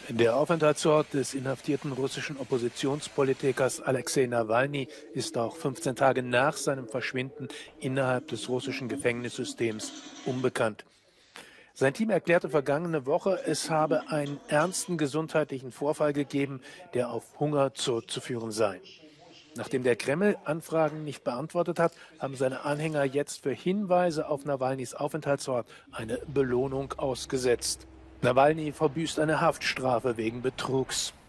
Der Aufenthaltsort des inhaftierten russischen Oppositionspolitikers Alexei Nawalny ist auch 15 Tage nach seinem Verschwinden innerhalb des russischen Gefängnissystems unbekannt. Sein Team erklärte vergangene Woche, es habe einen ernsten gesundheitlichen Vorfall gegeben, der auf Hunger zurückzuführen sei. Nachdem der Kreml Anfragen nicht beantwortet hat, haben seine Anhänger jetzt für Hinweise auf Nawalnys Aufenthaltsort eine Belohnung ausgesetzt. Nawalny verbüßt eine Haftstrafe wegen Betrugs.